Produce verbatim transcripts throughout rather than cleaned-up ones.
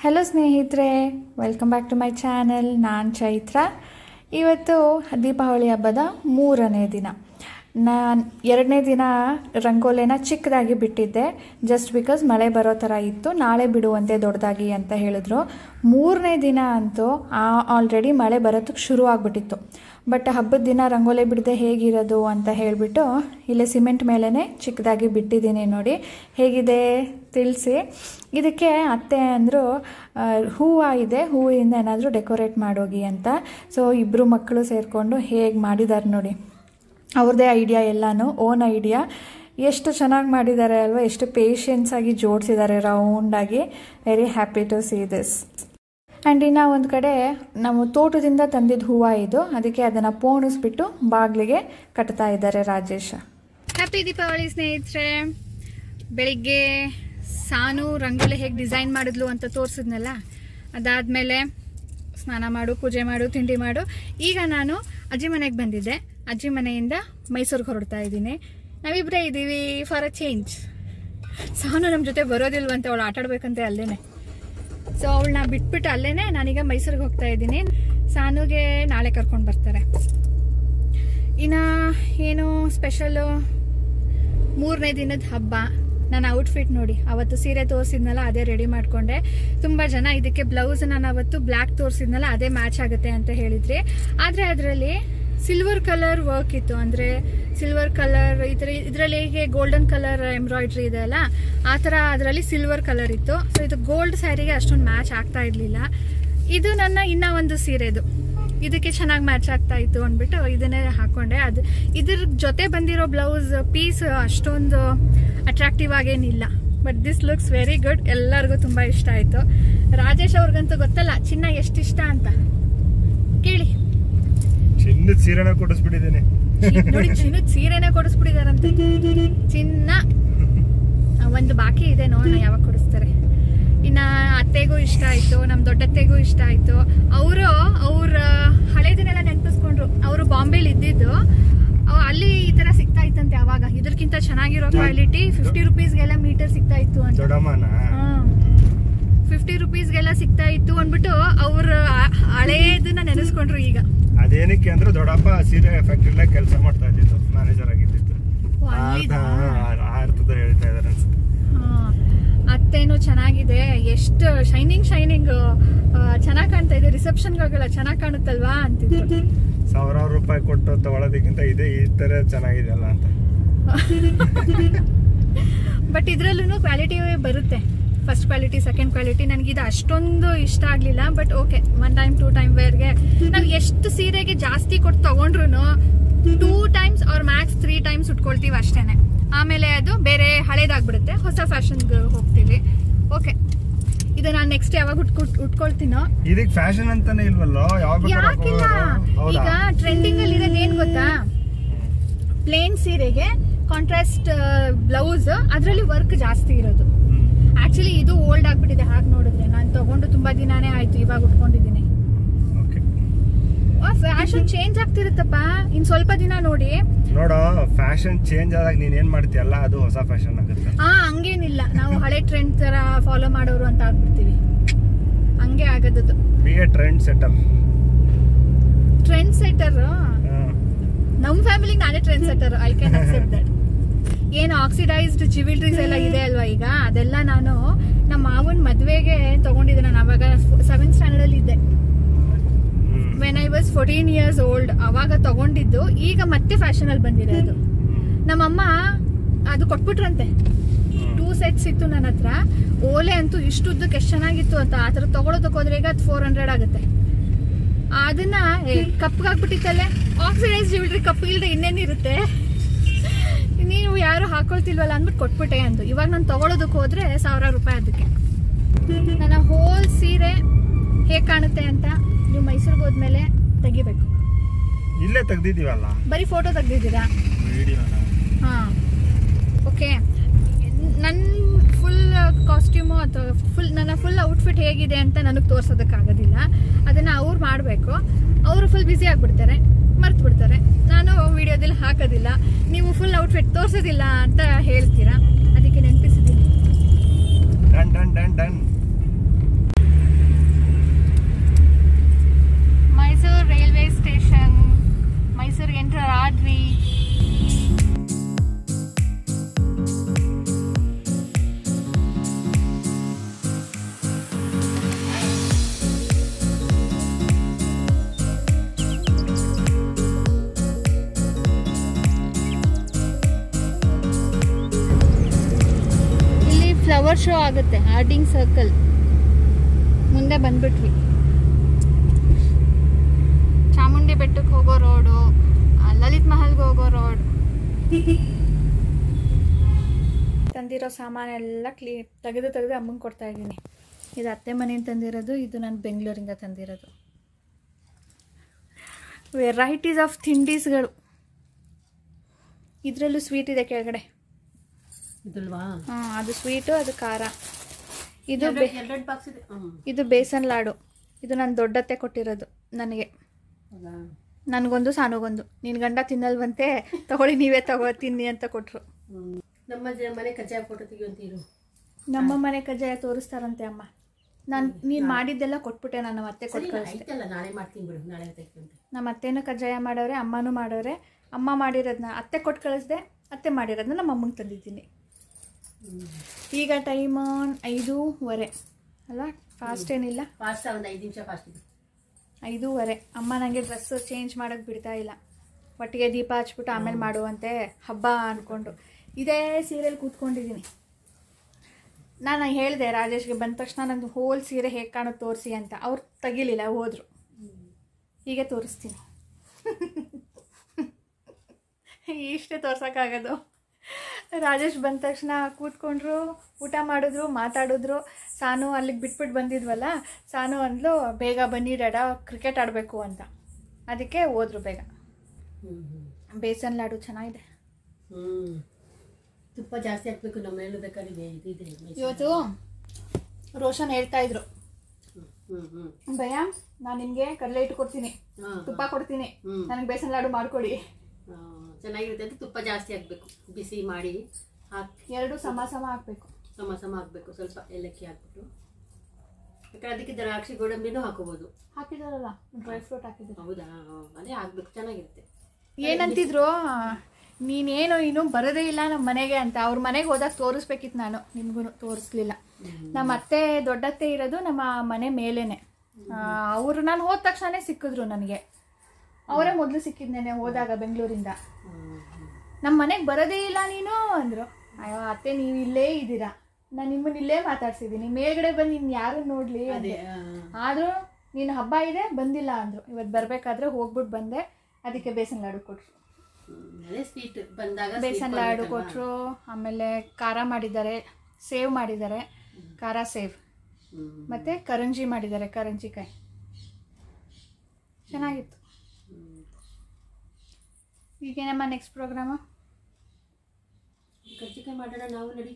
Hello ಸ್ನೇಹಿತರೆ, welcome back to my channel. ನಾನು ಚೈತ್ರ. ಇವತ್ತು ದೀಪಾವಳಿ ಹಬ್ಬದ ಮೂರನೇ ದಿನ. ನಾನು ಎರಡನೇ ದಿನ ರಂಗೋಲಿನ ಚಿಕ್ಕದಾಗಿ ಬಿಟ್ಟಿದ್ದೆ, ಜಸ್ಟ್ ಬಿಕಾಸ್ ಮಳೆ ಬರೋ ಥರ ಇತ್ತು. ನಾಳೆ ಬಿಡುವಂತೆ ದೊಡ್ಡದಾಗಿ ಅಂತ ಹೇಳಿದ್ರು. ಮೂರನೇ ದಿನ ಅಂತೂ ಆಲ್ರೆಡಿ ಮಳೆ ಬರೋದಕ್ಕೆ ಶುರು ಆಗಿಬಿಟ್ಟಿತ್ತು. ಬಟ್ ಹಬ್ಬದ ದಿನ ರಂಗೋಲಿ ಬಿಡದೆ ಹೇಗಿರೋದು ಅಂತ ಹೇಳಿಬಿಟ್ಟು ಇಲ್ಲೇ ಸಿಮೆಂಟ್ ಮೇಲೇ ಚಿಕ್ಕದಾಗಿ ಬಿಟ್ಟಿದ್ದೀನಿ. ನೋಡಿ ಹೇಗಿದೆ ತಿಳಿಸಿ. ಇದಕ್ಕೆ ಅತ್ತೆ ಅಂದರು ಹೂವು ಇದೆ, ಹೂವಿಂದ ಏನಾದರೂ ಡೆಕೋರೇಟ್ ಮಾಡೋಗಿ ಅಂತ. ಸೊ ಇಬ್ಬರು ಮಕ್ಕಳು ಸೇರಿಕೊಂಡು ಹೇಗೆ ಮಾಡಿದ್ದಾರೆ ನೋಡಿ. ಅವ್ರದ್ದೇ ಐಡಿಯಾ, ಎಲ್ಲನೂ ಓನ್ ಐಡಿಯಾ. ಎಷ್ಟು ಚೆನ್ನಾಗಿ ಮಾಡಿದ್ದಾರೆ ಅಲ್ವಾ, ಎಷ್ಟು ಪೇಷನ್ಸಾಗಿ ಜೋಡಿಸಿದ್ದಾರೆ ರೌಂಡಾಗಿ. Very happy to see this. And ಇನ್ನು ಒಂದು ಕಡೆ ನಾವು ತೋಟದಿಂದ ತಂದಿದ್ದ ಹೂವು ಇದು, ಅದಕ್ಕೆ ಅದನ್ನು ಪೋಣಿಸ್ಬಿಟ್ಟು ಬಾಗಿಲಿಗೆ ಕಟ್ತಾ ಇದ್ದಾರೆ ರಾಜೇಶ. ಹ್ಯಾಪಿ ದೀಪಾವಳಿ ಸ್ನೇಹಿತರೆ. ಬೆಳಿಗ್ಗೆ ಸಾನು ರಂಗೋಲಿ ಹೇಗೆ ಡಿಸೈನ್ ಮಾಡಿದ್ಲು ಅಂತ ತೋರಿಸಿದ್ನಲ್ಲ, ಅದಾದಮೇಲೆ ಸ್ನಾನ ಮಾಡು, ಪೂಜೆ ಮಾಡು, ತಿಂಡಿ ಮಾಡು. ಈಗ ನಾನು ಅಜ್ಜಿ ಮನೆಗೆ ಬಂದಿದ್ದೆ. ಅಜ್ಜಿ ಮನೆಯಿಂದ ಮೈಸೂರಿಗೆ ಹೊರಡ್ತಾ ಇದ್ದೀನಿ. ನಾವಿಬ್ಬರೇ ಇದ್ದೀವಿ ಫಾರ್ ಅ ಚೇಂಜ್. ಸಾನು ನಮ್ಮ ಜೊತೆ ಬರೋದಿಲ್ವಂತೆ, ಅವಳು ಆಟಾಡ್ಬೇಕಂತೆ ಅಲ್ಲೇನೆ. ಸೊ ಅವಳನ್ನ ಬಿಟ್ಬಿಟ್ಟು ಅಲ್ಲೇನೆ ನಾನೀಗ ಮೈಸೂರಿಗೆ ಹೋಗ್ತಾ ಇದ್ದೀನಿ. ಸಾನುಗೆ ನಾಳೆ ಕರ್ಕೊಂಡು ಬರ್ತಾರೆ. ಇನ್ನು ಏನು ಸ್ಪೆಷಲು, ಮೂರನೇ ದಿನದ ಹಬ್ಬ. ನನ್ನ ಔಟ್ಫಿಟ್ ನೋಡಿ, ಅವತ್ತು ಸೀರೆ ತೋರಿಸಿದ್ನಲ್ಲ ಅದೇ ರೆಡಿ ಮಾಡಿಕೊಂಡೆ. ತುಂಬ ಜನ ಇದಕ್ಕೆ ಬ್ಲೌಸ್ ನಾನು ಅವತ್ತು ಬ್ಲ್ಯಾಕ್ ತೋರಿಸಿದ್ನಲ್ಲ ಅದೇ ಮ್ಯಾಚ್ ಆಗುತ್ತೆ ಅಂತ ಹೇಳಿದ್ರಿ. ಆದರೆ ಅದರಲ್ಲಿ ಸಿಲ್ವರ್ ಕಲರ್ ವರ್ಕ್ ಇತ್ತು. ಅಂದರೆ ಸಿಲ್ವರ್ ಕಲರ್ ಈ ಥರ ಇದರಲ್ಲಿ ಹೇಗೆ ಗೋಲ್ಡನ್ ಕಲರ್ ಎಂಬ್ರಾಯ್ಡ್ರಿ ಇದೆ ಅಲ್ಲ, ಆ ಥರ ಅದರಲ್ಲಿ ಸಿಲ್ವರ್ ಕಲರ್ ಇತ್ತು. ಸೊ ಇದು ಗೋಲ್ಡ್ ಸ್ಯಾರಿಗೆ ಅಷ್ಟೊಂದು ಮ್ಯಾಚ್ ಆಗ್ತಾ ಇರಲಿಲ್ಲ. ಇದು ನನ್ನ ಇನ್ನೂ ಒಂದು ಸೀರೆದು, ಇದಕ್ಕೆ ಚೆನ್ನಾಗಿ ಮ್ಯಾಚ್ ಆಗ್ತಾ ಇತ್ತು ಅಂದ್ಬಿಟ್ಟು ಇದನ್ನೇ ಹಾಕ್ಕೊಂಡೆ. ಅದು ಇದ್ರ ಜೊತೆ ಬಂದಿರೋ ಬ್ಲೌಸ್ ಪೀಸ್ ಅಷ್ಟೊಂದು ಅಟ್ರಾಕ್ಟಿವ್ ಆಗೇನಿಲ್ಲ. But this looks very good. ಎಲ್ಲರಿಗೂ ತುಂಬ ಇಷ್ಟ ಆಯಿತು. ರಾಜೇಶ್ ಅವ್ರಿಗಂತೂ ಗೊತ್ತಲ್ಲ ಚಿನ್ನ ಎಷ್ಟು ಇಷ್ಟ ಅಂತ. ಕೇಳಿ. ಚಿನ್ನದ ಸೀರೆನ ಕೊಡಿಸ್ಬಿಟ್ಟಿದ್ದೇನೆ ನೋಡಿ, ಚಿನ್ನದ ಸೀರೆನೇ ಕೊಡಿಸ್ಬಿಟ್ಟಿದಾರಂತೆ. ಚಿನ್ನ ಒಂದು ಬಾಕಿ ಇದೆ, ನೋಡೋಣ ಯಾವಾಗ ಕೊಡಿಸ್ತಾರೆ. ಇನ್ನ ಅತ್ತೆಗೂ ಇಷ್ಟ ಆಯ್ತು, ನಮ್ ದೊಡ್ಡತ್ತೆಗೂ ಇಷ್ಟ ಆಯ್ತು. ಅವರು ಅವ್ರ ಹಳೇದನ್ನೆಲ್ಲ ನೆನಪಿಸ್ಕೊಂಡ್ರು. ಅವರು ಬಾಂಬೆಲಿ ಇದ್ದಿದ್ದು, ಅಲ್ಲಿ ಈ ತರ ಸಿಗ್ತಾ ಇತ್ತಂತೆ ಅವಾಗ. ಇದಕ್ಕಿಂತ ಚೆನ್ನಾಗಿರೋ ಕ್ವಾಲಿಟಿ ಫಿಫ್ಟಿ ರುಪೀಸ್ಗೆಲ್ಲ ಮೀಟರ್ ಸಿಗ್ತಾ ಇತ್ತು ಅಂತ. ಫಿಫ್ಟಿ ರುಪೀಸ್ಗೆಲ್ಲ ಸಿಗ್ತಾ ಇತ್ತು ಅಂದ್ಬಿಟ್ಟು ಅವ್ರ ಹಳೇದನ್ನ ನೆನೆಸ್ಕೊಂಡ್ರು. ಈಗ ಅದೇನಕ್ಕೆ ಅಂದ್ರೆ ದೊಡ್ಡಪ್ಪ ಸೀರೆ ಫ್ಯಾಕ್ಟ್ರಿಲೇ ಕೆಲಸ ಮಾಡ್ತಾ ಇದ್ದಿತ್ತು, ಮ್ಯಾನೇಜರ್ ಆಗಿದ್ದಿತ್ತು. ಹೇಳ್ತಾ ಇದಾರೆ. ಅತ್ತೇನು ಚೆನ್ನಾಗಿದೆ, ಎಷ್ಟು ಶೈನಿಂಗ್ ಶೈನಿಂಗ್ ಚೆನ್ನಾಗಿ ಕಾಣ್ತಾ ಇದೆ. ರಿಸೆಪ್ಷನ್ಗಳಿಗೆಲ್ಲ ಚೆನ್ನಾಗಿ ಕಾಣುತ್ತಲ್ವಾ ಅಂತಿದ್ರು. ಸಾವಿರಾರು ರೂಪಾಯಿ ಕೊಟ್ಟು ತಗೊಳ್ಳೋದಕ್ಕಿಂತ ಇದೆ ಈ ತರ ಚೆನ್ನಾಗಿದೆ ಅಲ್ಲ ಅಂತ. ಬಟ್ ಇದ್ರಲ್ಲೂ ಕ್ವಾಲಿಟಿ ಬರುತ್ತೆ. First quality, second quality. ನನಗೆ ಇದು ಅಷ್ಟೊಂದು ಇಷ್ಟ ಆಗಲಿಲ್ಲ. But okay, one time two time ವೇರ್ಗೆ ನಾವು ಎಷ್ಟು ಸೀರೆಗೆ ಜಾಸ್ತಿ ಕೊಟ್ಟು ತಗೊಂಡ್ರು ಟೂ ಟೈಮ್ಸ್ ಅವ್ರ ಮ್ಯಾಕ್ಸ್ ತ್ರೀ ಟೈಮ್ಸ್ ಉಟ್ಕೊಳ್ತೀವಿ ಅಷ್ಟೇನೆ. ಆಮೇಲೆ ಅದು ಬೇರೆ ಹಳೇದಾಗ್ಬಿಡುತ್ತೆ, ಹೊಸ ಫ್ಯಾಷನ್ಗೆ ಹೋಗ್ತೀವಿ. ಓಕೆ, ಇದು ನಾನು ನೆಕ್ಸ್ಟ್ ಯಾವಾಗ ಉಟ್ಕೊಟ್ ಉಟ್ಕೊಳ್ತೀನೋ. ಇದಕ್ಕೆ ಫ್ಯಾಷನ್ ಅಂತಾನೆ ಇಲ್ವಲ್ಲ, ಯಾಕಿಲ್ಲ. ಈಗ ಟ್ರೆಂಡಿಂಗ್ ಅಲ್ಲಿ ಇರೋದು ಏನ್ ಗೊತ್ತಾ, ಪ್ಲೇನ್ ಸೀರೆಗೆ ಕಾಂಟ್ರಾಸ್ಟ್ ಬ್ಲೌಸ್, ಅದರಲ್ಲಿ ವರ್ಕ್ ಜಾಸ್ತಿ ಇರೋದು. ಆಕ್ಚುಲಿ ಇದು ಓಲ್ಡ್ ಆಗ್ಬಿಟ್ಟಿದೆ ಹಾಗೆ ನೋಡಿದ್ರೆ. ನಾನು ತಗೊಂಡು ತುಂಬಾ ದಿನಾನೇ ಆಯ್ತು, ಇವಾಗ ಉಟ್ಕೊಂಡಿದ್ದೀನಿ. Fashion change ಆಗ್ತಿರುತ್ತಪ್ಪ. ಇನ್ ಸ್ವಲ್ಪ ದಿನ ನೋಡಿ ನೋಡ, ಫ್ಯಾಷನ್ ಚೇಂಜ್ ಆದಾಗ ನೀನ್ ಏನ್ ಮಾಡ್ತೀಯಲ್ಲ ಅದು ಹೊಸ ಫ್ಯಾಷನ್ ಆಗುತ್ತೆ. ಹಾ, ಹಂಗೇನಿಲ್ಲ. ನಾವು ಹಳೆ ಟ್ರೆಂಡ್ ತರ ಫಾಲೋ ಮಾಡೋರು ಅಂತ ಆಗ್ಬಿಡ್ತೀವಿ. ಹಂಗೆ ಆಗದದು. Be a trend setter. Trend setter ನಮ್ ಫ್ಯಾಮಿಲಿಗೆ ನಾನೇ trend setter. I can accept that. ಏನು ಆಕ್ಸಿಡೈಸ್ಡ್ ಜ್ಯುವೆಲ್ರೀಸ್ ಎಲ್ಲ ಇದೆ ಅಲ್ವಾ ಈಗ, ಅದೆಲ್ಲ ನಾನು ನಮ್ಮ ಮಾವನ್ ಮದ್ವೆಗೆ ತಗೊಂಡಿದ್ದೆ. ನಾನು ಅವಾಗ ಸೆವೆಂತ್ ಸ್ಟ್ಯಾಂಡರ್ಡ್ ಅಲ್ಲಿ ಇದ್ದೆ. When I was fourteen years old ಅವಾಗ ತಗೊಂಡಿದ್ದು. ಈಗ ಮತ್ತೆ ಫ್ಯಾಷನ್ ಅಲ್ಲಿ ಬಂದಿದೆ ಅದು. ನಮ್ಮಮ್ಮ ಅದು ಕೊಟ್ಬಿಟ್ರಂತೆ. ಟೂ ಸೆಟ್ಸ್ ಇತ್ತು ನನ್ನ ಹತ್ರ. ಓಲೆ ಅಂತೂ ಇಷ್ಟುದ್ದಕ್ಕೆ ಎಷ್ಟು ಚೆನ್ನಾಗಿತ್ತು ಅಂತ. ಆ ಥರ ತಗೊಳೋದಕ್ಕೆ ಹೋದ್ರೆ ಈಗ ಅದು ಫೋರ್ ಹಂಡ್ರೆಡ್ ಆಗುತ್ತೆ. ಅದನ್ನ ಕಪ್ಗಾಗ್ಬಿಟ್ಟಿತ್ತಲ್ಲೇ. ಆಕ್ಸಿಡೈಸ್ ಜ್ಯುವೆಲ್ರಿ ಕಪ್ ಇಲ್ದೆ ಇನ್ನೇನಿರುತ್ತೆ. ನೀವು ಯಾರು ಹಾಕೊಳ್ತಿಲ್ವಲ್ಲ ಅಂದ್ಬಿಟ್ಟು ಕೊಟ್ಬಿಟ್ಟೆ ಅಂದು. ಇವಾಗ ನಾನು ತಗೊಳೋದಕ್ಕೆ ಹೋದ್ರೆ ಸಾವಿರಾರು ರೂಪಾಯಿ ಅದಕ್ಕೆ. ನನ್ನ ಹೋಲ್ ಸೀರೆ ಹೇಗೆ ಕಾಣುತ್ತೆ ಅಂತ ನೀವು ಮೈಸೂರಿಗೆ ಹೋದ್ಮೇಲೆ ತೆಗಿಬೇಕು. ಇಲ್ಲೇ ತೆಗ್ದಿದೀವಲ್ಲ, ಬರೀ ಫೋಟೋ ತೆಗ್ದಿದ್ದೀರಾ? ಹಾ, ಓಕೆ. ನನ್ನ ಫುಲ್ ಕಾಸ್ಟ್ಯೂಮು ಅಥವಾ ಫುಲ್ ನನ್ನ ಫುಲ್ ಔಟ್ಫಿಟ್ ಹೇಗಿದೆ ಅಂತ ನನಗೆ ತೋರ್ಸೋದಕ್ಕಾಗೋದಿಲ್ಲ. ಅದನ್ನು ಅವ್ರು ಮಾಡಬೇಕು. ಅವರು ಫುಲ್ ಬ್ಯುಸಿ ಆಗಿಬಿಡ್ತಾರೆ, ಮರ್ತು ಬಿಡ್ತಾರೆ. ನಾನು ವಿಡಿಯೋದಲ್ಲಿ ಹಾಕೋದಿಲ್ಲ. ನೀವು ಫುಲ್ ಔಟ್ಫಿಟ್ ತೋರಿಸೋದಿಲ್ಲ ಅಂತ ಹೇಳ್ತೀರಾ, ಅದಕ್ಕೆ ನೆನಪಿಸಿದ್ದೀನಿ. Done done done done flower show ಆಗುತ್ತೆ ಹಾರ್ಡಿಂಗ್ ಸರ್ಕಲ್ ಮುಂದೆ ಬಂದ್ಬಿಟ್ವಿ. ಚಾಮುಂಡಿ ಬೆಟ್ಟಕ್ಕೆ ಹೋಗೋ ರೋಡು, ಲಲಿತ್ ಮಹಲ್ಗೆ ಹೋಗೋ ರೋಡ್. ತಂದಿರೋ ಸಾಮಾನೆಲ್ಲ ಕ್ಲೀ ತೆಗೆದು ತೆಗೆದು ಅಮ್ಮಂಗೆ ಕೊಡ್ತಾ ಇದ್ದೀನಿ. ಇದು ಅತ್ತೆ ಮನೆಯಿಂದ ತಂದಿರೋದು, ಇದು ನಾನು ಬೆಂಗಳೂರಿಂದ ತಂದಿರೋದು. Varieties of ತಿಂಡೀಸ್ಗಳು. ಇದರಲ್ಲೂ ಸ್ವೀಟ್ ಇದೆ ಕೆಳಗಡೆ. ಹಾಂ, ಅದು ಸ್ವೀಟು, ಅದು ಖಾರ. ಇದು ಇದು ಬೇಸನ್ ಲಾಡು. ಇದು ನನ್ನ ದೊಡ್ಡತ್ತೆ ಕೊಟ್ಟಿರೋದು ನನಗೆ. ನನಗೊಂದು ಸಾನುಗೊಂದು. ನಿನ್ನ ಗಂಡ ತಿನ್ನಲ್ವಂತೆ, ತಗೊಳ್ಳಿ ನೀವೇ ತಗೋ ತಿನ್ನಿ ಅಂತ ಕೊಟ್ಟರು. ನಮ್ಮ ಮನೆ ಕಜ್ಜಾಯ ಫೋಟೋ ತೆಗಿಯುವಂತೀರು. ನಮ್ಮ ಮನೆ ಕಜ್ಜಾಯ ತೋರಿಸ್ತಾರಂತೆ ಅಮ್ಮ. ನಾನು ನೀನು ಮಾಡಿದ್ದೆಲ್ಲ ಕೊಟ್ಬಿಟ್ಟೆ, ನಾನು ಮತ್ತೆ ಕೊಟ್ಟು ಕಳಿಸ್ದೆ. ನಾಳೆ ಮಾಡ್ತೀನಿ ಬಿಡು, ನಾಳೆ ತೆಗಿಯುವಂತೆ. ನಮ್ಮ ಅತ್ತೆನೂ ಕಜ್ಜಾಯ ಮಾಡೋರೆ, ಅಮ್ಮನೂ ಮಾಡೋರೆ. ಅಮ್ಮ ಮಾಡಿರೋದನ್ನ ಅತ್ತೆ ಕೊಟ್ಟು ಕಳಿಸ್ದೆ, ಅತ್ತೆ ಮಾಡಿರೋದನ್ನ ನಮ್ಮ ಅಮ್ಮಂಗೆ ತಂದಿದ್ದೀನಿ. ಈಗ ಟೈಮ್ ಐದೂವರೆ ಅಲ್ಲ, ಫಾಸ್ಟ್ ಏನಿಲ್ಲ. ಫಾಸ್ಟ್ ಒಂದು ಐದು ನಿಮಿಷ ಫಾಸ್ಟ್ ಇದೆ. ಐದೂವರೆ. ಅಮ್ಮ ನನಗೆ ಡ್ರೆಸ್ ಚೇಂಜ್ ಮಾಡೋಕ್ಕೆ ಬಿಡ್ತಾ ಇಲ್ಲ. ಒಟ್ಟಿಗೆ ದೀಪ ಹಚ್ಬಿಟ್ಟು ಆಮೇಲೆ ಮಾಡುವಂತೆ ಹಬ್ಬ ಅಂದ್ಕೊಂಡು ಇದೇ ಸೀರೆಯಲ್ಲಿ ಕೂತ್ಕೊಂಡಿದ್ದೀನಿ. ನಾನು ಹೇಳಿದೆ ರಾಜೇಶ್ಗೆ ಬಂದ ತಕ್ಷಣ ನಂದು ಹೋಲ್ ಸೀರೆ ಹೇಗೆ ಕಾಣೋದು ತೋರಿಸಿ ಅಂತ. ಅವ್ರು ತೆಗಿಲಿಲ್ಲ, ಹೋದರು. ಹೀಗೆ ತೋರಿಸ್ತೀನಿ. ಇಷ್ಟೇ ತೋರ್ಸೋಕ್ಕಾಗೋದು. ರಾಜೇಶ್ ಬಂದ ತಕ್ಷಣ ಕೂತ್ಕೊಂಡ್ರು, ಊಟ ಮಾಡಿದ್ರು, ಮಾತಾಡಿದ್ರು. ಸಾನು ಅಲ್ಲಿಗೆ ಬಿಟ್ಬಿಟ್ಟು ಬಂದಿದ್ವಲ್ಲ, ಸಾನು ಅಂದ್ಲು ಬೇಗ ಬನ್ನಿ ಡಾಡ ಕ್ರಿಕೆಟ್ ಆಡಬೇಕು ಅಂತ. ಅದಕ್ಕೆ ಹೋದ್ರು ಬೇಗ. ಬೇಸನ್ ಲಾಡು ಚೆನ್ನಾಗಿದೆ. ತುಪ್ಪ ಜಾಸ್ತಿ ಹಾಕ್ಬೇಕು. ನಮ್ಮ ಹೇಳು ಬೇಕಾದ್ರೆ ಇದಿದೆ. ಇವತ್ತು ರೋಷನ್ ಹೇಳ್ತಾ ಇದ್ರು, ಭಯ ನಾನು ನಿಮಗೆ ಕಡಲೆ ಇಟ್ಟು ಕೊಡ್ತೀನಿ, ತುಪ್ಪ ಕೊಡ್ತೀನಿ, ನನಗೆ ಬೇಸನ್ ಲಾಡು ಮಾಡ್ಕೊಡಿ. ಚೆನ್ನಾಗಿರುತ್ತೆ ಅಂತ ತುಪ್ಪ ಜಾಸ್ತಿ ಹಾಕ್ಬೇಕು. ಬಿಸಿ ಮಾಡಿ ಹಾಕಿ ಎರಡು ಸಮ ಸಮ ಹಾಕ್ಬೇಕು. ಸಮ ಸಮ ಹಾಕ್ಬೇಕು. ಸ್ವಲ್ಪ ಏಲಕ್ಕಿ ಹಾಕ್ಬಿಟ್ಟು, ಯಾಕಂದ್ರೆ ಅದಕ್ಕೆ ದ್ರಾಕ್ಷಿ ಗೋಡಂಬಿನೂ ಹಾಕೋಬಹುದು. ಹಾಕಿದಾರಲ್ಲ, ಡ್ರೈ ಫ್ರೂಟ್ ಹಾಕಿದ್ರು. ಹೌದಾ? ಅದೇ ಹಾಕ್ಬೇಕು, ಚೆನ್ನಾಗಿರುತ್ತೆ. ಏನಂತಿದ್ರು, ನೀನೇನು ಇನ್ನು ಬರೋದೇ ಇಲ್ಲ ನಮ್ಮ ಮನೆಗೆ ಅಂತ. ಅವ್ರ ಮನೆಗೆ ಹೋದಾಗ ತೋರಿಸ್ಬೇಕಿತ್ತು, ನಾನು ನಿಮ್ಗೂ ತೋರಿಸ್ಲಿಲ್ಲ. ನಮ್ಮ ಅತ್ತೆ ದೊಡ್ಡತ್ತೆ ಇರೋದು ನಮ್ಮ ಮನೆ ಮೇಲೇನೆ. ಅವರು ನಾನು ಹೋದ ತಕ್ಷಣನೇ ಸಿಕ್ಕಿದ್ರು ನನಗೆ. ಅವರೇ ಮೊದಲು ಸಿಕ್ಕಿದ್ನೇನೆ ಹೋದಾಗ ಬೆಂಗಳೂರಿಂದ. ನಮ್ಮ ಮನೆಗೆ ಬರೋದೇ ಇಲ್ಲ ನೀನು ಅಂದರು. ಅಯ್ಯೋ ಅತ್ತೆ, ನೀವು ಇಲ್ಲೇ ಇದ್ದೀರಾ, ನಾನು ನಿಮ್ಮನ್ನ ಇಲ್ಲೇ ಮಾತಾಡ್ಸಿದ್ದೀನಿ, ಮೇಲ್ಗಡೆ ಬಂದು ಇನ್ನು ಯಾರು ನೋಡಲಿ. ಆದರೂ ನೀನು ಹಬ್ಬ ಇದೆ ಬಂದಿಲ್ಲ ಅಂದರು. ಇವತ್ತು ಬರಬೇಕಾದ್ರೆ ಹೋಗ್ಬಿಟ್ಟು ಬಂದೆ. ಅದಕ್ಕೆ ಬೇಸನ್ ಲಾಡು ಕೊಟ್ಟರು. ಬೇಸನ್ ಲಾಡು ಕೊಟ್ಟರು. ಆಮೇಲೆ ಖಾರ ಮಾಡಿದ್ದಾರೆ, ಸೇವ್ ಮಾಡಿದ್ದಾರೆ, ಖಾರ ಸೇವ್, ಮತ್ತು ಕರಂಜಿ ಮಾಡಿದ್ದಾರೆ, ಕರಂಜಿಕಾಯಿ. ಚೆನ್ನಾಗಿತ್ತು. ಈಗೇನಮ್ಮ ನೆಕ್ಸ್ಟ್ ಪ್ರೋಗ್ರಾಮು? ಕರ್ಜಿಕಾಯಿ ಮಾಡೋಣ ನಾವು, ನಡಿ.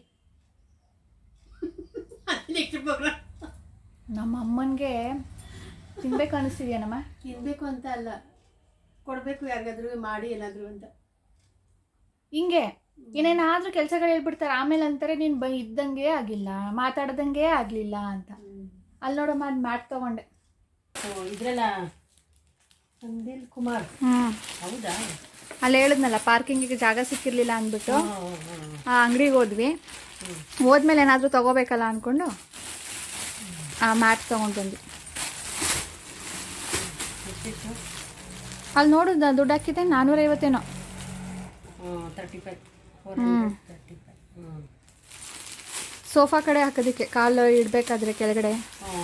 ನೆಕ್ಸ್ಟ್ ಪ್ರೋಗ್ರಾಮ್ ನಮ್ಮ ಅಮ್ಮನಿಗೆ ತಿನ್ಬೇಕು ಅನಿಸ್ತಿದ್ಯಾನಮ್ಮ? ತಿನ್ಬೇಕು ಅಂತ ಅಲ್ಲ, ಕೊಡಬೇಕು ಯಾರಿಗಾದ್ರೂ ಮಾಡಿ ಏನಾದರೂ ಅಂತ. ಹಿಂಗೆ ಏನೇನಾದ್ರೂ ಕೆಲಸಗಳು ಹೇಳ್ಬಿಡ್ತಾರೆ. ಆಮೇಲೆ ಅಂತಾರೆ ನೀನು ಬ ಇದ್ದಂಗೆ ಆಗಿಲ್ಲ, ಮಾತಾಡ್ದಂಗೆ ಆಗಲಿಲ್ಲ ಅಂತ. ಅಲ್ಲಿ ನೋಡಮ್ಮ, ಅದು ಮ್ಯಾಟ್ ತಗೊಂಡೆ. ಇದ್ರಲ್ಲ ಸಂದಿಲ್ ಕುಮಾರ್. ಹ್ಞೂ, ಹೌದಾ? ಅಲ್ಲಿ ಹೇಳಿದ್ನಲ್ಲ ಪಾರ್ಕಿಂಗಿಗೆ ಜಾಗ ಸಿಕ್ಕಿರಲಿಲ್ಲ ಅಂದ್ಬಿಟ್ಟು ಆ ಅಂಗಡಿಗೆ ಹೋದ್ವಿ. ಹೋದ್ಮೇಲೆ ಏನಾದರೂ ತೊಗೋಬೇಕಲ್ಲ ಅಂದ್ಕೊಂಡು ಆ ಮ್ಯಾಟ್ ತೊಗೊಂಡು ಬಂದ್ವಿ. ಅಲ್ಲಿ ನೋಡಿದ ದುಡ್ಡು ಹಾಕಿದ್ದೆ ನಾನ್ನೂರೈವತ್ತೇನೋ. ಸೋಫಾ ಕಡೆ ಹಾಕೋದಕ್ಕೆ, ಕಾಲು ಇಡಬೇಕಾದ್ರೆ ಕೆಳಗಡೆ.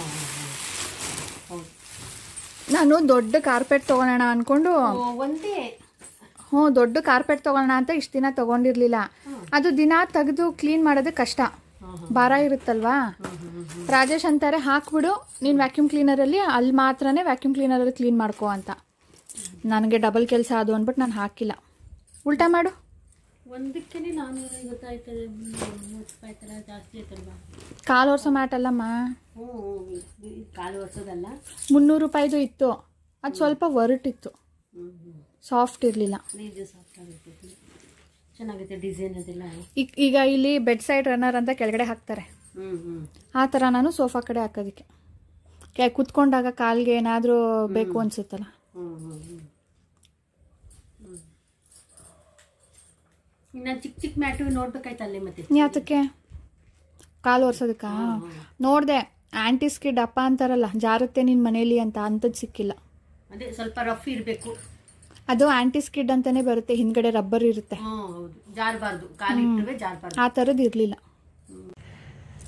ನಾನು ದೊಡ್ಡ ಕಾರ್ಪೆಟ್ ತೊಗೊಳೋಣ ಅಂದ್ಕೊಂಡು, ಒಂದೇ ಹ್ಞೂ ದೊಡ್ಡ ಕಾರ್ಪೆಟ್ ತೊಗೊಳ್ಳೋಣ ಅಂತ ಇಷ್ಟು ದಿನ ತೊಗೊಂಡಿರಲಿಲ್ಲ. ಅದು ದಿನ ತೆಗೆದು ಕ್ಲೀನ್ ಮಾಡೋದಕ್ಕೆ ಕಷ್ಟ, ಭಾರ ಇರುತ್ತಲ್ವಾ. ರಾಜೇಶ್ ಅಂತಾರೆ ಹಾಕ್ಬಿಡು ನೀನು ವ್ಯಾಕ್ಯೂಮ್ ಕ್ಲೀನರಲ್ಲಿ, ಅಲ್ಲಿ ಮಾತ್ರನೇ ವ್ಯಾಕ್ಯೂಮ್ ಕ್ಲೀನರಲ್ಲಿ ಕ್ಲೀನ್ ಮಾಡ್ಕೋ ಅಂತ. ನನಗೆ ಡಬಲ್ ಕೆಲಸ ಅದು ಅಂದ್ಬಿಟ್ಟು ನಾನು ಹಾಕಿಲ್ಲ. ಉಲ್ಟಾ ಮಾಡು. ಒಂದಕ್ಕೆ ನಾನ್ನೂರೈವತ್ತು ಆಯ್ತದೆ, ಮೂವತ್ತು ರೂಪಾಯಿ ಥರ ಜಾಸ್ತಿ ಆಯ್ತಲ್ವಾ? ಕಾಲು ವರ್ಷ ಮ್ಯಾಟ್ ಅಲ್ಲಮ್ಮ. ಹ್ಞೂ, ಕಾಲು ವರ್ಷದಲ್ಲ, ಮುನ್ನೂರು ರೂಪಾಯಿದು ಇತ್ತು. ಅದು ಸ್ವಲ್ಪ ಒರಟಿತ್ತು, ಸಾಫ್ಟ್ ಇರಲಿಲ್ಲ. ಚೆನ್ನಾಗಿದೆ ಡಿಸೈನ್ ಅದೆಲ್ಲ. ಈಗ ಈಗ ಇಲ್ಲಿ ಬೆಡ್ ಸೈಡ್ ರನ್ನರ್ ಅಂತ ಕೆಳಗಡೆ ಹಾಕ್ತಾರೆ, ಆ ಥರ ನಾನು ಸೋಫಾ ಕಡೆ ಹಾಕೋದಕ್ಕೆ. ಕೆ ಕುತ್ಕೊಂಡಾಗ ಕಾಲಿಗೆ ಏನಾದರೂ ಬೇಕು ಅನಿಸುತ್ತಲ್ಲ. ನಾನು ಚಿಕ್ಕ ಚಿಕ್ಕ ಮ್ಯಾಟು ನೋಡ್ಬೇಕಾಯ್ತಲ್ಲೇ ಮತ್ತೆ. ಯಾತಕ್ಕೆ? ಕಾಲು ಒರ್ಸೋದಕ್ಕ ನೋಡಿದೆ. ಆಂಟಿ ಸ್ಕಿಡ್ ಅಪ್ಪ ಅಂತಾರಲ್ಲ, ಜಾರುತ್ತೆ ನಿನ್ನ ಮನೇಲಿ ಅಂತ, ಅಂಥದ್ದು ಸಿಕ್ಕಿಲ್ಲ. ಅದೇ ಸ್ವಲ್ಪ ರಫ್ ಇರಬೇಕು. ಅದು ಆಂಟಿ ಸ್ಕಿಡ್ ಅಂತಾನೆ ಬರುತ್ತೆ, ಹಿಂದ್ಗಡೆ ರಬ್ಬರ್ ಇರುತ್ತೆ. ಜಾರಬಾರ್ದು, ಕಾಲು ಇಟ್ಟರೆ ಜಾರಬಾರ್ದು. ಆ ಥರದ್ದು ಇರಲಿಲ್ಲ.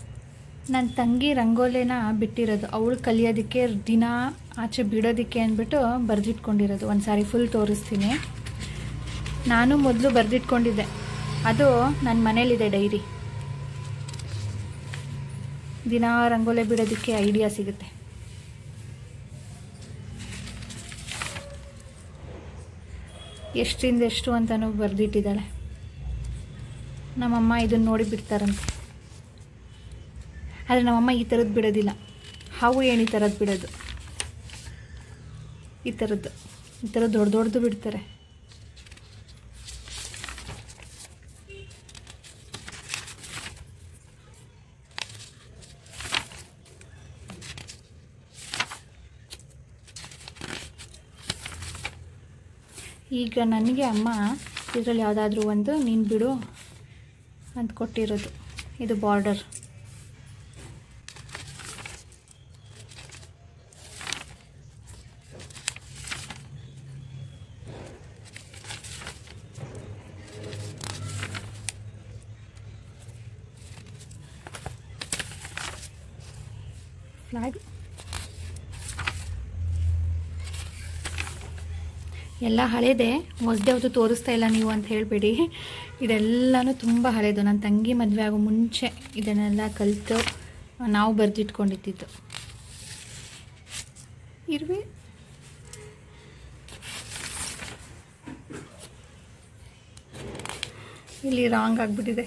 ನನ್ನ ತಂಗಿ ರಂಗೋಲಿನ ಬಿಟ್ಟಿರೋದು, ಅವಳು ಕಲಿಯೋದಕ್ಕೆ ದಿನ ಆಚೆ ಬಿಡೋದಕ್ಕೆ ಅಂದ್ಬಿಟ್ಟು ಬರೆದಿಟ್ಕೊಂಡಿರೋದು. ಒಂದು ಸಾರಿ ಫುಲ್ ತೋರಿಸ್ತೀನಿ. ನಾನು ಮೊದಲು ಬರೆದಿಟ್ಕೊಂಡಿದ್ದೆ, ಅದು ನನ್ನ ಮನೇಲಿದೆ ಡೈರಿ. ದಿನ ರಂಗೋಲಿ ಬಿಡೋದಕ್ಕೆ ಐಡಿಯಾ ಸಿಗುತ್ತೆ. ಎಷ್ಟರಿಂದ ಎಷ್ಟು ಅಂತಲೂ ಬರೆದಿಟ್ಟಿದ್ದಾಳೆ. ನಮ್ಮಮ್ಮ ಇದನ್ನು ನೋಡಿ ಬಿಡ್ತಾರಂತೆ. ಆದರೆ ನಮ್ಮಮ್ಮ ಈ ಥರದ್ದು ಬಿಡೋದಿಲ್ಲ, ಹಾವು ಏಣಿ ಥರದ್ದು ಬಿಡೋದು. ಈ ಥರದ್ದು ಈ ಥರ ದೊಡ್ಡ ದೊಡ್ಡದು ಬಿಡ್ತಾರೆ. ಈಗ ನನಗೆ ಅಮ್ಮ ಇದರಲ್ಲಿ ಯಾವುದಾದ್ರೂ ಒಂದು ನೀನು ಬಿಡು ಅಂತ ಕೊಟ್ಟಿರೋದು. ಇದು ಬಾರ್ಡರ್. ಫ್ಲಾಗ್ ಎಲ್ಲ ಹಳೇದೆ, ಹೊಸದೇ ಹೊತ್ತು ತೋರಿಸ್ತಾ ಇಲ್ಲ ನೀವು ಅಂತ ಹೇಳಬೇಡಿ. ಇದೆಲ್ಲನೂ ತುಂಬ ಹಳೇದು. ನನ್ನ ತಂಗಿ ಮದುವೆ ಆಗೋ ಮುಂಚೆ ಇದನ್ನೆಲ್ಲ ಕಲಿತು ನಾವು ಬರೆದಿಟ್ಕೊಂಡಿದ್ದು. ಇರ್ವಿ ಇಲ್ಲಿ ರಾಂಗ್ ಆಗಿಬಿಟ್ಟಿದೆ.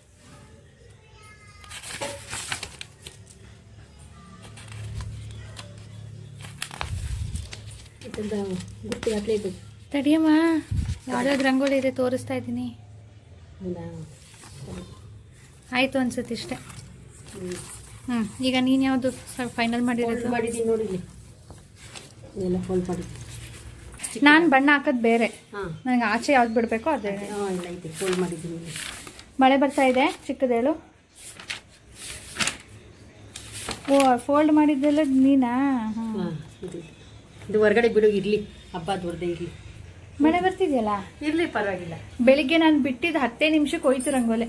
ತಡಿಯಮ್ಮ, ಯಾವುದಾದ್ರು ರಂಗೋಲಿ ಇದೆ ತೋರಿಸ್ತಾ ಇದ್ದೀನಿ. ಆಯಿತು ಅನ್ಸುತ್ತೆ ಇಷ್ಟೇ. ಹ್ಞೂ ಈಗ ನೀನು ಯಾವುದು ಫೈನಲ್ ಮಾಡಿರೋದು? ಮಾಡಿದ್ದೀನಿ ನೋಡಿ, ಎಲ್ಲ ಫೋಲ್ಡ್ ಮಾಡಿ. ನಾನು ಬಣ್ಣ ಹಾಕೋದು ಬೇರೆ, ನನಗೆ ಆಚೆ ಯಾವ್ದು ಬಿಡಬೇಕೋ ಅದೇ. ಇಲ್ಲ ಐತೆ, ಫೋಲ್ಡ್ ಮಾಡಿದ್ದೀನಿ. ಮಳೆ ಬರ್ತಾ ಇದೆ, ಚಿಕ್ಕದೇಳು. ಓ ಫೋಲ್ಡ್ ಮಾಡಿದ್ದೆಲ್ಲ ನೀನಾ? ಹಾಂ, ಇದು ಹೊರಗಡೆ ಬಿಡು, ಇರಲಿ, ಹಬ್ಬ ದೊಡ್ಡದೇ ಇರಲಿ. ಮಳೆ ಬರ್ತಿದೆಯಲ್ಲ, ಇರಲಿ, ಪರವಾಗಿಲ್ಲ. ಬೆಳಿಗ್ಗೆ ನಾನು ಬಿಟ್ಟಿದ್ದು ಹತ್ತೇ ನಿಮಿಷಕ್ಕೆ ಹೋಯ್ತು ರಂಗೋಲೆ.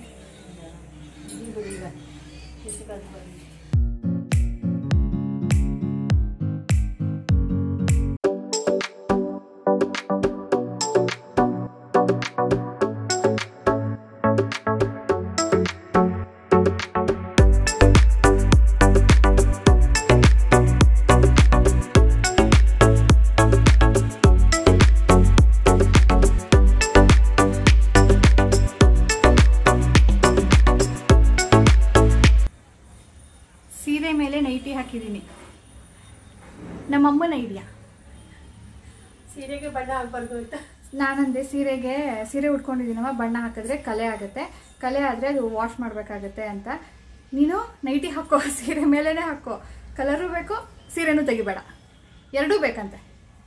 ಸೀರೆ ಮೇಲೆ ನೈಟಿ ಹಾಕಿದ್ದೀನಿ, ನಮ್ಮಮ್ಮನ ಐಡಿಯಾ. ಸೀರೆಗೆ ಬಣ್ಣ ಹಾಕ್ಬಾರ್ದು ಅಂತ ನಾನಂದೆ, ಸೀರೆಗೆ ಸೀರೆ ಉಟ್ಕೊಂಡಿದ್ದೀನಮ್ಮ, ಬಣ್ಣ ಹಾಕಿದ್ರೆ ಕಲೆ ಆಗುತ್ತೆ, ಕಲೆ ಆದರೆ ಅದು ವಾಶ್ ಮಾಡಬೇಕಾಗತ್ತೆ ಅಂತ. ನೀನು ನೈಟಿ ಹಾಕೋ, ಸೀರೆ ಮೇಲೇ ಹಾಕೋ, ಕಲರು ಬೇಕು, ಸೀರೆನೂ ತೆಗಿಬೇಡ, ಎರಡೂ ಬೇಕಂತೆ.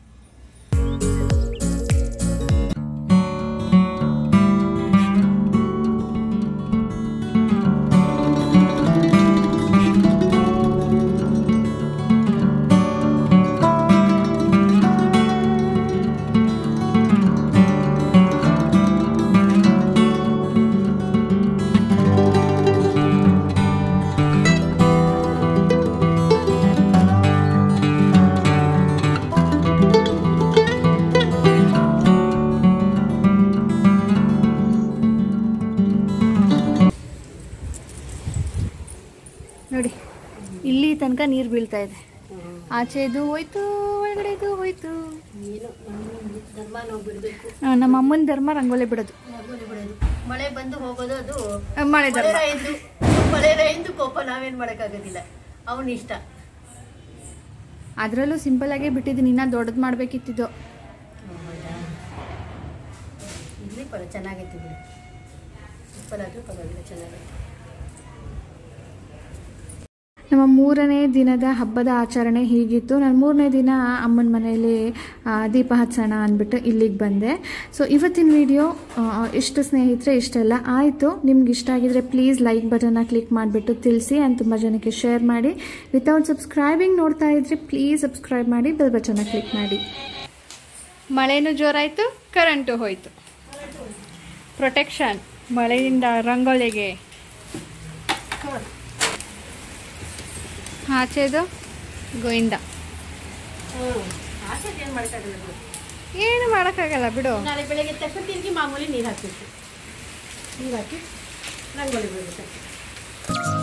ನೋಡಿ, ಇಲ್ಲಿ ತನಕ ನೀರು ಬೀಳ್ತಾ ಇದೆ. ಆಚೆದು ಹೋಯ್ತು, ಒಳಗಡೆದು ಹೋಯ್ತು. ಧರ್ಮ ನಾವು ಬಿಡಬೇಕು. ನಮ್ಮ ಅಮ್ಮನ ಧರ್ಮ ರಂಗೋಲಿ ಬಿಡೋದು. ಮಳೆ ಬಂದು ಹೋಗೋದು, ಅದು ಮಳೆ ಧರ್ಮ. ಮಳೆ ರೈಂದು ಕೋಪ ನಾವೇನು ಮಾಡೋಕ್ಕಾಗೋದಿಲ್ಲ, ಅವನ ಇಷ್ಟ. ಅದರಲ್ಲೂ ಸಿಂಪಲ್ ಆಗೇ ಬಿಟ್ಟಿದ್ದೀನಿ, ಇನ್ನೂ ದೊಡ್ಡದು ಮಾಡಬೇಕಿತ್ತಿದ್ದು. ಇಲ್ಲಿ ಪರ ಚೆನ್ನಾಗೈತಿ ಬಿಡಿ, ಸಿಂಪಲ್ ಆದರೂ ಪರವಾಗಿಲ್ಲ, ಚೆನ್ನಾಗೈತಿ. ನಮ್ಮ ಮೂರನೇ ದಿನದ ಹಬ್ಬದ ಆಚರಣೆ ಹೀಗಿತ್ತು. ನಾನು ಮೂರನೇ ದಿನ ಅಮ್ಮನ ಮನೆಯಲ್ಲಿ ದೀಪ ಹಚ್ಚೋಣ ಅಂದ್ಬಿಟ್ಟು ಇಲ್ಲಿಗೆ ಬಂದೆ. ಸೊ ಇವತ್ತಿನ ವಿಡಿಯೋ ಇಷ್ಟು ಸ್ನೇಹಿತರೆ, ಇಷ್ಟೆಲ್ಲ ಆಯಿತು. ನಿಮ್ಗೆ ಇಷ್ಟ ಆಗಿದ್ರೆ ಪ್ಲೀಸ್ ಲೈಕ್ ಬಟನ್ನ ಕ್ಲಿಕ್ ಮಾಡಿಬಿಟ್ಟು ತಿಳಿಸಿ, ಆ್ಯಂಡ್ ತುಂಬ ಜನಕ್ಕೆ ಶೇರ್ ಮಾಡಿ. ವಿತೌಟ್ ಸಬ್ಸ್ಕ್ರೈಬಿಂಗ್ ನೋಡ್ತಾ ಇದ್ರೆ ಪ್ಲೀಸ್ ಸಬ್ಸ್ಕ್ರೈಬ್ ಮಾಡಿ, ಬೆಲ್ ಬಟನ್ನ ಕ್ಲಿಕ್ ಮಾಡಿ. ಮಳೆನೂ ಜೋರಾಯಿತು, ಕರೆಂಟು ಹೋಯಿತು. ಪ್ರೊಟೆಕ್ಷನ್ ಮಳೆಯಿಂದ ರಂಗೋಲಿಗೆ. ಆಚೆದು ಗೋವಿಂದ. ಹ್ಞೂ ಆಚೆ ಏನು ಮಾಡೋಕ್ಕಾಗಲ್ಲ ಬಿಡು. ಏನು ಮಾಡೋಕ್ಕಾಗಲ್ಲ ಬಿಡು. ನಾಳೆ ಬೆಳಗ್ಗೆ ತಕ್ಷಣ ತಿರುಗಿ ಮಾಮೂಲಿ ನೀರು ಹಾಕಬೇಕು. ನೀರು ಹಾಕಿ ರಂಗೋಲಿ ಬಿಡಬೇಕು.